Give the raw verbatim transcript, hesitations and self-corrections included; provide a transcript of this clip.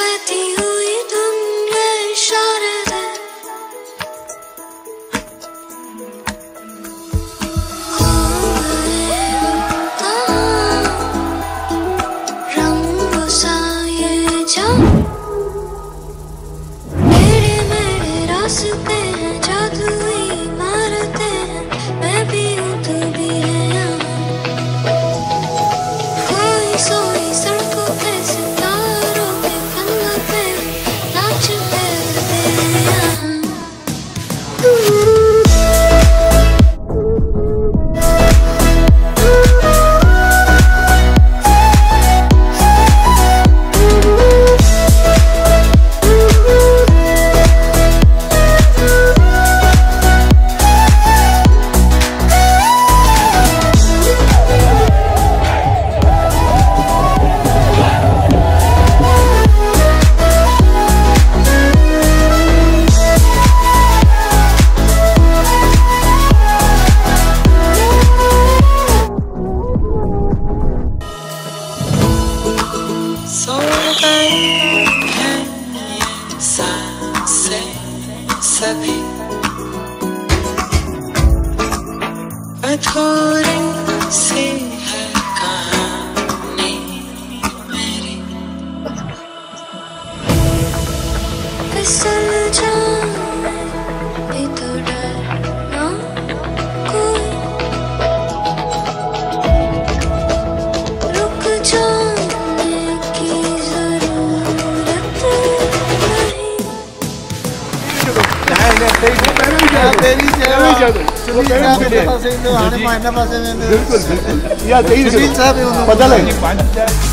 बहती हुई धुन ये इशारे दे, खो गए हम रंगों सा ये जाम, मेरे मेरे रास्ते हैं जादुई इमारतें हैं, मैं भी हूँ तू भी है यहाँ, कोई सोई सड़कों पे सितारों के पन्नों पे नाचते हैं यहाँ। सो गई हैं ये सांसें सभी अधूरी सी है कहानी मेरी, फिसल जाऊं भी तो डरना कोई, रुक जाने की जरूरत नहीं। तेरी बिल्कुल बिल्कुल या तेरी पता लगे